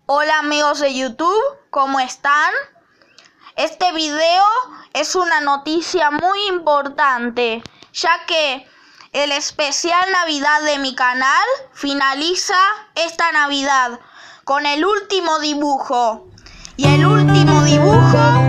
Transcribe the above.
Hola amigos de YouTube, ¿cómo están? Este video es una noticia muy importante, ya que el especial Navidad de mi canal finaliza esta Navidad con el último dibujo. Y el último dibujo